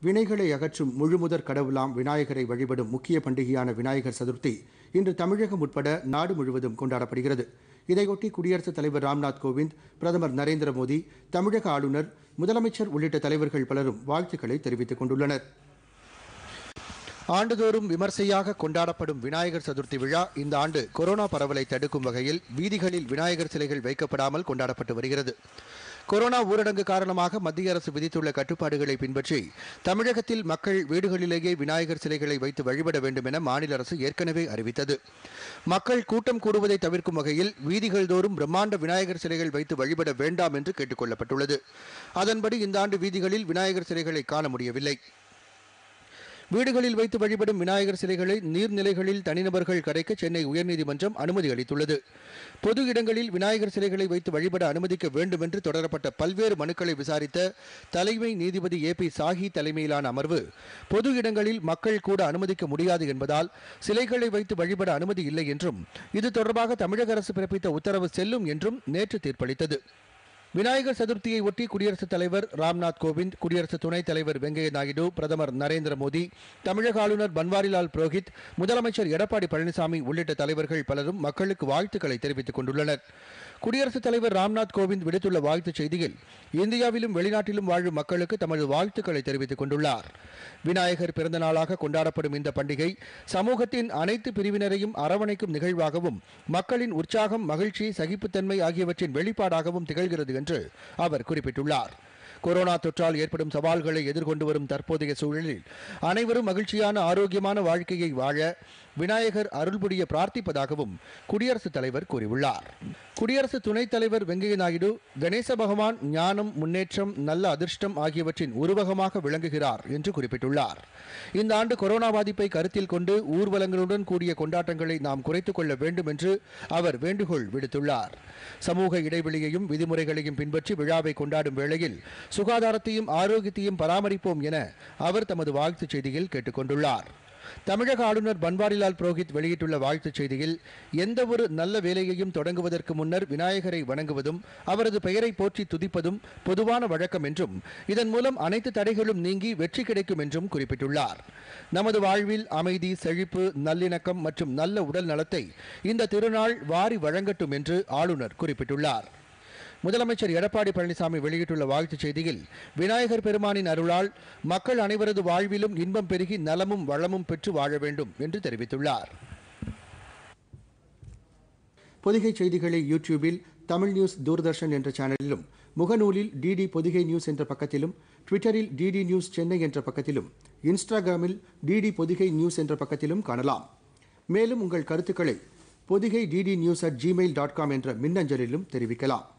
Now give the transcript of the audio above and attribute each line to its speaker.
Speaker 1: வினைகளை அகற்றும் முழுமுதற் கடவுளாம் விநாயகரை வழிபடும் முக்கிய பண்டிகையான விநாயகர் சதுர்த்தி இன்று தமிழகம் உட்பட நாடு முழுவதும் கொண்டாடப்படுகிறது. இதையொட்டி குடியரசுத் தலைவர் ராம்நாத் கோவிந்த், பிரதமர் நரேந்திர மோடி, தமிழக ஆளுநர், முதலமைச்சர் உள்ளிட்ட தலைவர்கள் பலரும் வாழ்த்துக்களை தெரிவித்துக் கொண்டுள்ளனர். ஆண்டுதோறும் விமர்சையாக கொண்டாடப்படும் விநாயகர் சதுர்த்தி விழா இந்த ஆண்டு கொரோனா பரவலை தடுக்கும் வகையில் வீதிகளில் விநாயகர் சிலைகள் வைக்கப்படாமல் கொண்டாடப்பட்டு வருகிறது. கொரோனா ஊரடங்கு காரணமாக மத்திய அரசு விதித்துள்ள கட்டுப்பாடுகளை பின்பற்றி தமிழகத்தில் மக்கள் வீடுகளிலேயே விநாயகர் சிலைகளை வைத்து வழிபட வேண்டும் என மாநில அரசு ஏற்கனவே அறிவித்தது. மக்கள் கூட்டம் கூடுவதை தவிர்க்கும் வகையில் வீதிகள் தோறும் பிரம்மாண்ட விநாயகர் சிலைகள் வைத்து வழிபட வேண்டாம் என்று கேட்டுக் கொள்ளப்பட்டுள்ளது. அதன்படி இந்த ஆண்டு வீதிகளில் விநாயகர் சிலைகளை காண முடியவில்லை. வீடுகளில் வைத்து வழிபடும் விநாயகர் சிலைகளை நீர்நிலைகளில் தனிநபர்கள் கரைக்க சென்னை உயர்நீதிமன்றம் அனுமதி அளித்துள்ளது. பொது இடங்களில் விநாயகர் சிலைகளை வைத்து வழிபட அனுமதிக்க வேண்டும் என்று தொடரப்பட்ட பல்வேறு மனுக்களை விசாரித்த தலைமை நீதிபதி ஏ.பி. சாஹி தலைமையிலான அமர்வு, பொது இடங்களில் மக்கள் கூட அனுமதிக்க முடியாது என்பதால் சிலைகளை வைத்து வழிபட அனுமதி இல்லை என்றும், இது தொடர்பாக தமிழக அரசு பிறப்பித்த உத்தரவு செல்லும் என்றும் நேற்று தீர்ப்பளித்தது. விநாயகர் சதுர்த்தியை ஒட்டி குடியரசுத் தலைவர் ராம்நாத் கோவிந்த், குடியரசு துணைத் தலைவர் வெங்கையா நாயுடு, பிரதமர் நரேந்திர மோடி, தமிழக ஆளுநர் பன்வாரிலால் புரோஹித், முதலமைச்சர் எடப்பாடி பழனிசாமி உள்ளிட்ட தலைவர்கள் பலரும் மக்களுக்கு வாழ்த்துக்களை தெரிவித்துக் கொண்டுள்ளனர். குடியரசுத் தலைவர் ராம்நாத் கோவிந்த் விடுத்துள்ள வாழ்த்துச் செய்தியில் இந்தியாவிலும் வெளிநாட்டிலும் வாழும் மக்களுக்கு தமது வாழ்த்துக்களை தெரிவித்துக் கொண்டுள்ளார். விநாயகர் பிறந்த நாளாக கொண்டாடப்படும் இந்த பண்டிகை சமூகத்தின் அனைத்து பிரிவினரையும் அரவணைக்கும் நிகழ்வாகவும் மக்களின் உற்சாகம், மகிழ்ச்சி, சகிப்புத்தன்மை ஆகியவற்றின் வெளிப்பாடாகவும் திகழ்கிறது என்று அவர் குறிப்பிட்டுள்ளார். கொரோனா தொற்றால் ஏற்படும் சவால்களை எதிர்கொண்டு வரும் தற்போதைய சூழலில் அனைவரும் மகிழ்ச்சியான, ஆரோக்கியமான வாழ்க்கையை வாழ விநாயகர் அருள்புரிய பிரார்த்திப்பதாகவும் குடியரசுத் தலைவர் கூறியுள்ளார். குடியரசு துணைத் தலைவர் வெங்கையா நாயுடு, கணேச பகவான் ஞானம், முன்னேற்றம், நல்ல அதிர்ஷ்டம் ஆகியவற்றின் உருவகமாக விளங்குகிறார் என்று குறிப்பிட்டுள்ளார். இந்த ஆண்டு கொரோனா பாதிப்பை கருத்தில் கொண்டு ஊர்வலங்களுடன் கூடிய கொண்டாட்டங்களை நாம் குறைத்துக் கொள்ள வேண்டும் என்று அவர் வேண்டுகோள் விடுத்துள்ளார். சமூக இடைவெளியையும் விதிமுறைகளையும் பின்பற்றி விழாவை கொண்டாடும் வேளையில் சுகாதாரத்தையும் ஆரோக்கியத்தையும் பராமரிப்போம் என அவர் தமது வாழ்த்துச் செய்தியில் கேட்டுக் கொண்டுள்ளார். தமிழக ஆளுநர் பன்வாரிலால் புரோஹித் வெளியிட்டுள்ள வாழ்த்துச் செய்தியில், எந்தவொரு நல்ல வேலையையும் தொடங்குவதற்கு முன்னர் விநாயகரை வணங்குவதும் அவரது பெயரை போற்றி துதிப்பதும் பொதுவான வழக்கம் என்றும், இதன் மூலம் அனைத்து தடைகளும் நீங்கி வெற்றி கிடைக்கும் என்றும் குறிப்பிட்டுள்ளார். நமது வாழ்வில் அமைதி, செழிப்பு, நல்லிணக்கம் மற்றும் நல்ல உடல் நலத்தை இந்த திருநாள் வாரி வழங்கட்டும் என்று ஆளுநர் குறிப்பிட்டுள்ளார். முதலமைச்சர் எடப்பாடி பழனிசாமி வெளியிட்டுள்ள வாழ்த்துச் செய்தியில், விநாயகர் பெருமானின் அருளால் மக்கள் அனைவரது வாழ்விலும் இன்பம் பெருகி நலமும் வளமும் பெற்று வாழ வேண்டும் என்று தெரிவித்துள்ளார். பொதிகை செய்திகளை யூடியூபில் தமிழ் நியூஸ் தூர்தர்ஷன் என்ற சேனலிலும், முகநூலில் டிடி பொதிகை நியூஸ் என்ற பக்கத்திலும், ட்விட்டரில் டிடி நியூஸ் சென்னை என்ற பக்கத்திலும், இன்ஸ்டாகிராமில் டிடி பொதிகை நியூஸ் என்ற பக்கத்திலும் காணலாம். மேலும் உங்கள் கருத்துக்களை பொதிகை DD news@gmail.com என்ற மின்னஞ்சலிலும் தெரிவிக்கலாம்.